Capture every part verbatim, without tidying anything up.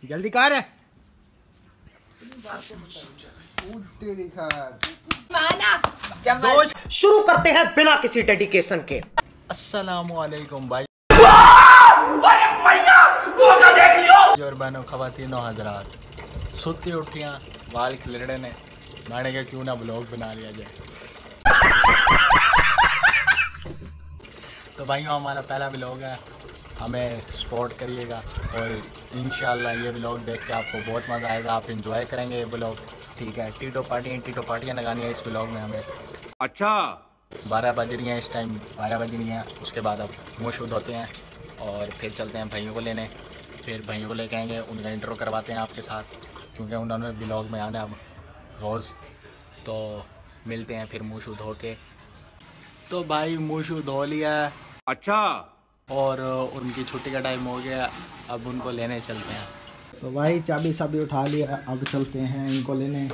जल्दी कर। शुरू करते हैं बिना किसी डेडिकेशन के। अस्सलामुअलैकुम भाई और बहनों ख़वातीनो हज़रात, सुती उठियाँ वाल खिलड़े ने माने के क्यों ना ब्लॉग बना लिया जाए। तो भाइयों हमारा पहला ब्लॉग है, हमें सपोर्ट करिएगा और इंशाल्लाह ये ब्लॉग देख के आपको बहुत मज़ा आएगा, आप इंजॉय करेंगे ये ब्लॉग। ठीक है, टीटो पार्टियाँ टीटो पार्टियाँ लगानी है इस ब्लॉग में हमें। अच्छा बारह बज रही हैं इस टाइम, बारह बज रही हैं। उसके बाद अब मुँह शुद्ध होते हैं और फिर चलते हैं भाइयों को लेने। फिर भाइयों को लेके आएंगे, उनका इंट्रो करवाते हैं आपके साथ, क्योंकि उन्होंने ब्लॉग में आना अब रोज़। तो मिलते हैं फिर मुँह शुद्ध होके। तो भाई मुँह शुद्ध हो लिया। अच्छा और उनकी छुट्टी का टाइम हो गया, अब उनको लेने चलते हैं। तो भाई चाबी साबी उठा लिया, अब चलते हैं इनको लेने।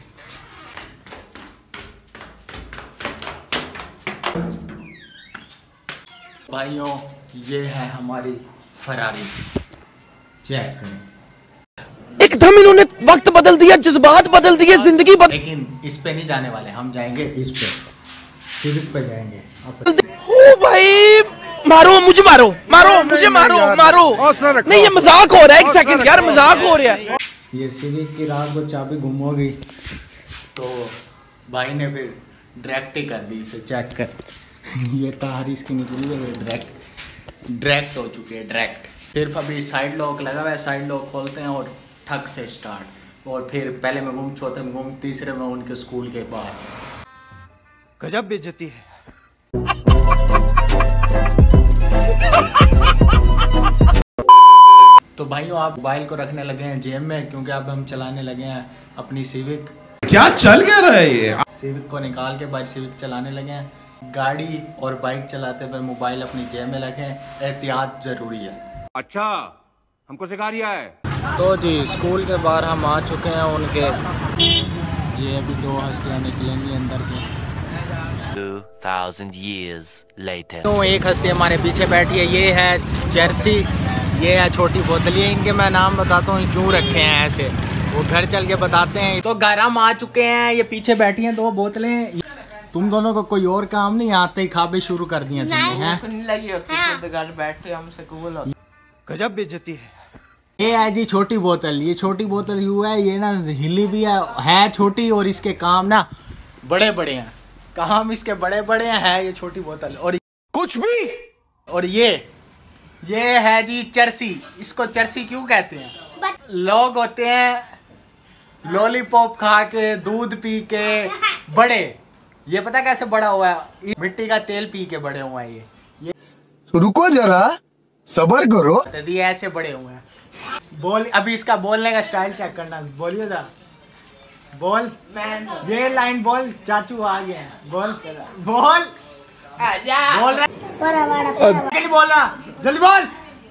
भाइयों ये है हमारी फरारी, चेक करें। एकदम इन्होंने वक्त बदल दिया, जज्बात बदल दिए, जिंदगी बदल। लेकिन इस पे नहीं जाने वाले, हम जाएंगे इस पे, सिविक पे जाएंगे। ओ भाई मारो मुझे, मारो मारो मुझे, मारो मारो। नहीं ये मजाक हो रहा है, एक सेकंड यार, मजाक हो रहा है। ये सिविक की रात को चाबी गुम हो गई, तो भाई ने फिर डायरेक्ट ही कर दी इसे, चेक कर। ये तार इसकी निकली है, डायरेक्ट डायरेक्ट हो चुकी है, डायरेक्ट। सिर्फ अभी साइड लॉक लगा हुआ है, साइड लॉक खोलते हैं और ठक से स्टार्ट। और फिर पहले में घूम, चौथे में घूम, तीसरे में उनके स्कूल के बाहर। गजब बेइज्जती है। तो भाइयों आप मोबाइल को रखने लगे हैं जेब में, क्योंकि अब हम चलाने लगे हैं अपनी सिविक। क्या चल क्या रहा है ये? सिविक को निकाल के बाद सिविक चलाने लगे हैं। गाड़ी और बाइक चलाते हुए मोबाइल अपनी जेब में रखें, एहतियात जरूरी है। अच्छा हमको सिखा रिया है। तो जी स्कूल के बाहर हम आ चुके हैं उनके। ये अभी दो हस्तियाँ निकलेंगी अंदर से। two thousand years later. तो एक हस्ती हमारे पीछे बैठी है, ये है जर्सी, ये है छोटी बोतल। ये इनके मैं नाम बताता हूँ क्यों रखे हैं ऐसे, वो घर चल के बताते हैं। तो घर हम आ चुके हैं, ये पीछे बैठी हैं दो बोतलें। तुम दोनों को कोई और काम नहीं, आते ही खाबे शुरू कर दिए तुमने हैं। गजब बेइज्जती है। ये है जी छोटी बोतल। ये छोटी बोतल यू है, ये ना हिली भी है, है छोटी और इसके काम ना बड़े बड़े हैं। काम इसके बड़े बड़े हैं, ये छोटी बोतल। और कुछ भी। और ये ये है जी चरसी। इसको चरसी क्यों कहते हैं? लोग होते हैं लॉलीपॉप खा के, दूध पी के बड़े। ये पता कैसे बड़ा हुआ है? मिट्टी का तेल पी के बड़े हुए हैं। ये ये रुको जरा, सबर करो। ये ऐसे बड़े हुए हैं। बोल, अभी इसका बोलने का स्टाइल चेक करना। बोलिए ना, बोल। ये लाइन बोल, चाचू आ गए हैं। बोल बोल बोल रहे, बोल रहा, जल्दी बोल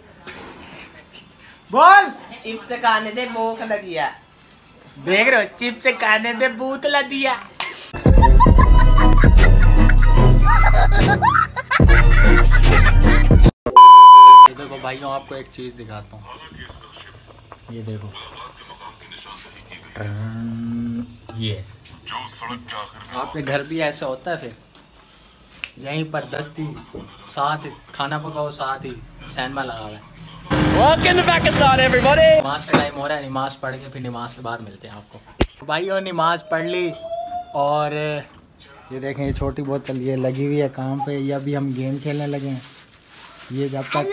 बोल। चिप्स खाने दे भूख लगी है। देख रहे हो, चिप्स खाने दे भूख लगी है। देखो भाइयों आपको एक चीज दिखाता हूँ, ये देखो, ये आपके घर भी ऐसा होता है? फिर यहीं पर दस्ती साथ भाना पकाओ, साथ ही सैनमा लगा हुआ है। नमाज का टाइम हो रहा है, नमाज पढ़ के फिर नमाज के बाद मिलते हैं आपको। भाइयों नमाज पढ़ ली और ये देखें ये छोटी बोतल ये लगी हुई है काम पे। ये अभी हम गेम खेलने लगे हैं। ये जब तक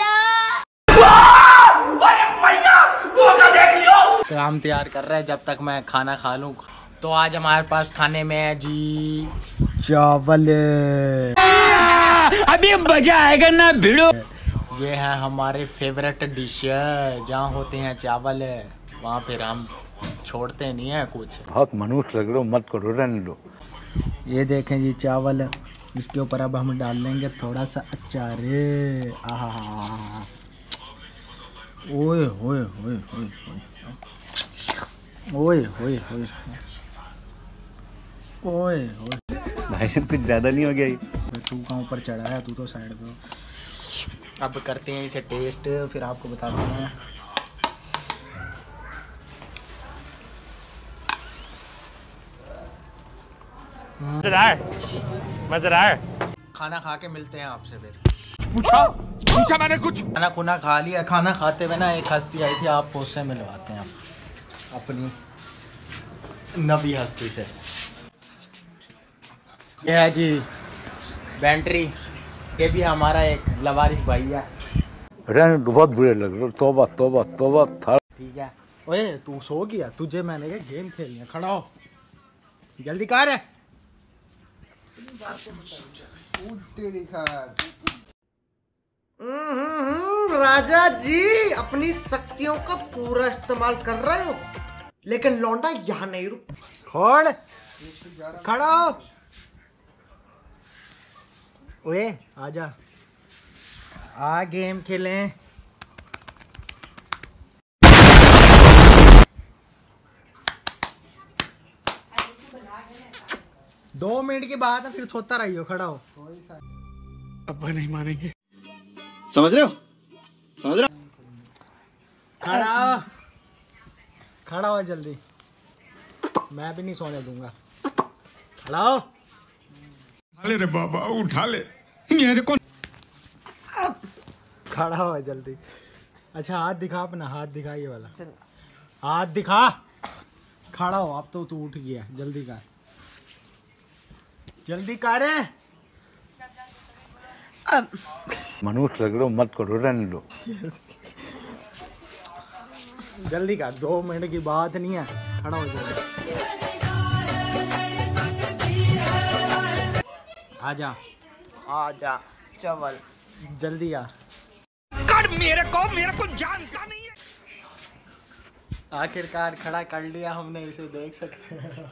काम तैयार कर रहा है, जब तक मैं खाना खा लूँ। तो आज हमारे पास खाने में है जी चावल। अभी मजा आएगा ना भिड़ो। ये है हमारे फेवरेट डिश, जहाँ होते हैं चावल वहाँ फिर हम छोड़ते नहीं है कुछ। बहुत मनुष्य लग रहे हो, मत करो, रहने दो। ये देखें जी चावल, इसके ऊपर अब हम डाल लेंगे थोड़ा सा अचार। आहा, ओए होए होए होए ओए होए होए ओए होए। भाई साहब कुछ ज्यादा नहीं हो गया ये? तू कहाँ ऊपर चढ़ा है, तू तो साइड पे। अब करते हैं इसे टेस्ट, फिर आपको बताते हैं। मजेदार मजेदार। खाना खा के मिलते हैं आपसे फिर। पूछा पूछा मैंने कुछ। खाना खुना खा लिया। खाना खाते हुए ना एक हस्ती आई थी, आप उससे मिलवाते हैं आप अपनी नवी हस्ती से। ये है जी बैटरी, ये भी हमारा एक लवारिश भाई है। रहने दो, बहुत बुरे लग रहे। तौबा तौबा तौबा था। ठीक है। ओए तू सो गया? तुझे मैंने कहा गेम खेलनी है। खड़ा हो, जल्दी कर। है राजा जी अपनी शक्तियों का पूरा इस्तेमाल कर रहे हो, लेकिन लौंडा यहाँ नहीं रुक। खोड़ खड़ा हो। ओए आजा, आ गेम खेलें। दो मिनट के बाद फिर सोता रहियो। खड़ा हो। अब्बा नहीं मानेंगे। समझ रहे हो? समझ रहे हो? खड़ा खड़ा हो जल्दी, मैं भी नहीं सोने दूंगा। खड़ा हो। उठा ले रे बाबा, उठा ले। ये कौन? खड़ा हो जल्दी। अच्छा हाथ दिखा अपना, हाथ दिखा ये वाला हाथ दिखा। खड़ा हो। अब तो तू उठ गया, जल्दी कर, जल्दी कर। मनुष्य लग रहे हो, मत करो, रहने दो। जल्दी कर, दो मिनट की बात नहीं है। खड़ा हो जल्दी। आजा आजा चवल जल्दी आ। कर मेरे को मेरे को जानता नहीं है। आखिरकार खड़ा कर लिया हमने, इसे देख सकते हैं।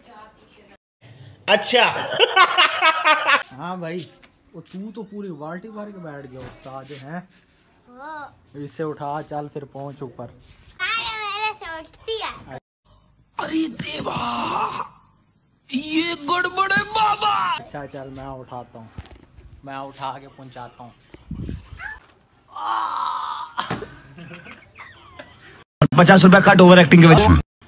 अच्छा। हाँ भाई, वो तू तो पूरी बाल्टी भर के बैठ गया उस्ताद हैं। इसे उठा, चल फिर पहुंच ऊपर। मेरे से उठती है। अरे देवा, ये गड़बड़ है बाबा। अच्छा चल मैं उठाता हूँ, मैं उठा के पहुंचाता हूँ। पचास रुपया कट ओवर एक्टिंग के वजह।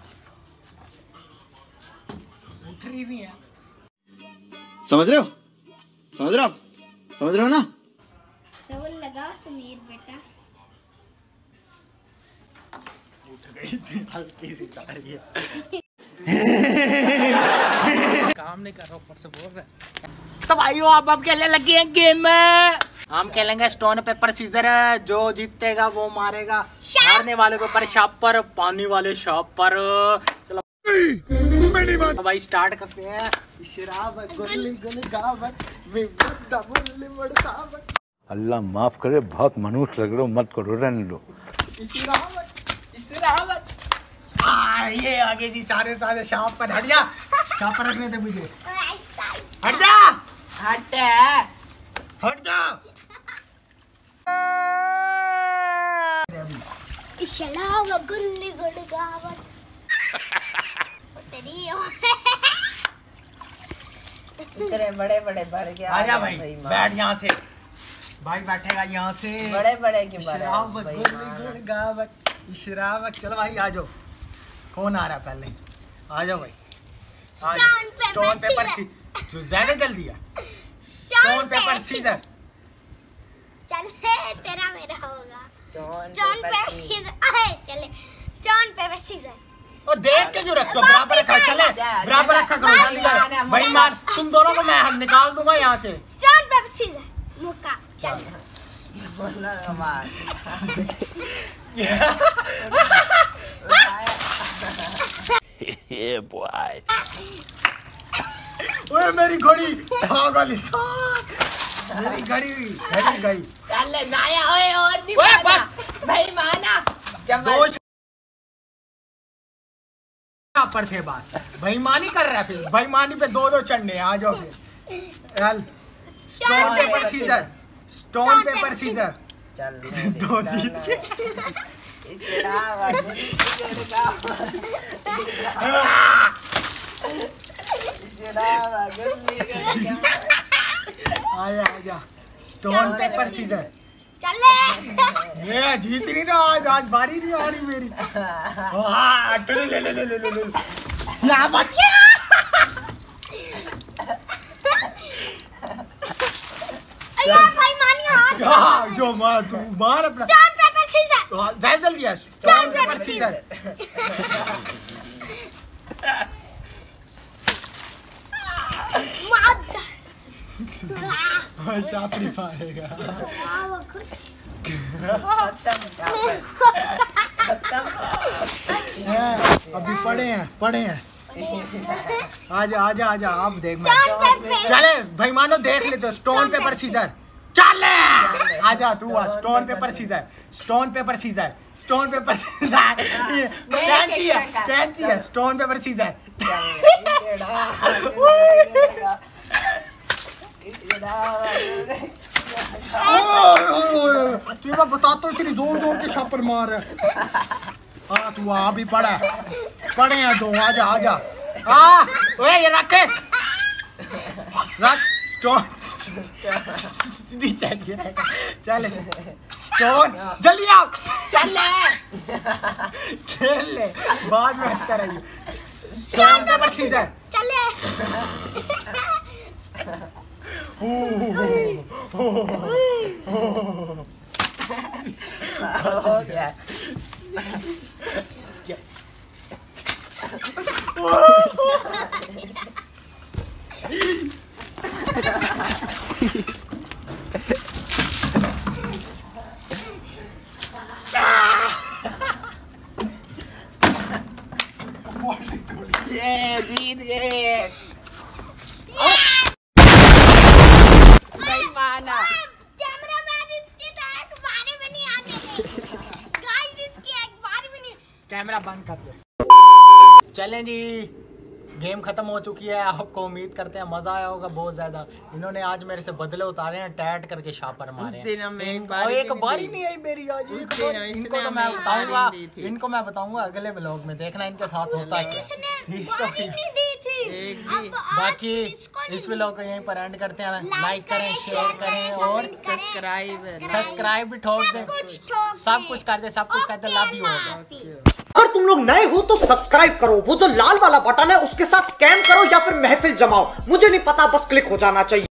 उठ रही नहीं है। समझ रहे हो? समझ रहे हो आप? समझ रहे हो ना? तो लगाओ समीर बेटा। उठ गई थी हल्की सी सारी। काम नहीं कर रहा, ऊपर से बोल रहे। तो भाइयों आप अब खेलने लगे हैं गेम। हम खेलेंगे स्टोन पेपर सीजर। जो जीतेगा वो मारेगा हारने वाले के ऊपर शापर, पानी वाले शापर। चलो तो भाई स्टार्ट करते हैं। अल्लाह माफ करे, बहुत मनुष्य लग रहे हो, मत करो, रहने दो। आ, ये आगे जी सारे सारे शाप पर। हट जा, शाप पर रखने थे मुझे। हट जा, हट हट जा। इशलावा गुल्ली गुड़गावत तेरी इतने बड़े बड़े भर गया। आजा भाई, बैठ यहाँ से। भाई बैठेगा यहाँ से। बड़े बड़े की इशरावत गुल्ली गुड़गावत, इशरावत। चलो भाई आ जाओ। कौन आ रहा है पहले? आ जाओ भाई। Stone paper scissor. ज्यादा जल्दी है। Stone paper scissor. चल तेरा मेरा होगा। Stone paper scissor. आए चले स्टोन पेपर सीजर। ओ देख के क्यों रखते हो? बराबर रखा, चले बराबर रखा करो, जल्दी करो भाई। मान तुम दोनों को मैं निकाल दूंगा यहाँ से। स्टोन पेपर सीजर मुक्का। चल Yeah, boy. ओए मेरी घड़ी भागल इंसान। मेरी घड़ी घड़ी गई। चल जाया। ओए और नहीं ओए माना बस भाई, माना दो पर थे बस। बेईमानी कर रहा है फिर। बेईमानी पे दो दो चढ़ने। आ जाओ फिर। चल stone paper scissor. Stone paper scissor. चल दो जीत के। आया आजा। Stone paper scissor. चले ये जीत नहीं रहा आज। आज बारी नहीं आ रही मेरी। हाँ ले ले ले ले ले ले। हाँ, जो मार तू मार अपना। Stone paper scissor. जल्दी जल्दी है। Stone paper scissor. मार। शापरी पाएगा। अभी पढ़े हैं पढ़े हैं। आजा आजा आजा अब देख मैं चले भाई मानो देख ले तो स्टोन पेपर सीजर चले आजा तू आ stone paper scissor stone paper scissor stone paper scissor कैंची है कैंची है स्टोन पेपर सीजर तू मैं बताता हूँ तेरी जोर जोर के छापर मार हाँ तू आ भी पढ़ा पढ़े हैं जो आजा आजा आ ओए ये रख रख स्टोन नीचे गिरेगा चल स्टोन जल्दी आओ चल ले खेल ले बाद में हंसता रहिए स्टोन पेपर सीजर चले हो गया ये जीत गए नहीं माना कैमरामैन इसकी तो एक बार भी नहीं आने दे गाइस इसकी एक बार भी नहीं कैमरा बंद कर दे चलें जी गेम खत्म हो चुकी है आपको उम्मीद करते हैं मजा आया होगा बहुत ज्यादा इन्होंने आज मेरे से बदले उतारे हैं टैट करके शापर मारे हैं एक बारी एक बारी नहीं आई मेरी आज इनको तो मैं बताऊंगा इनको मैं बताऊंगा अगले ब्लॉग में देखना इनके साथ होता है बाकी इस ब्लॉग को यहीं पर एंड करते हैं लाइक करें शेयर करें और सब्सक्राइब सब्सक्राइब भी ठोक दें सब कुछ कर दे सब कुछ कर दे लव यू होगा अगर तुम लोग नए हो तो सब्सक्राइब करो वो जो लाल वाला बटन है उसके साथ स्कैम करो या फिर महफिल जमाओ मुझे नहीं पता बस क्लिक हो जाना चाहिए।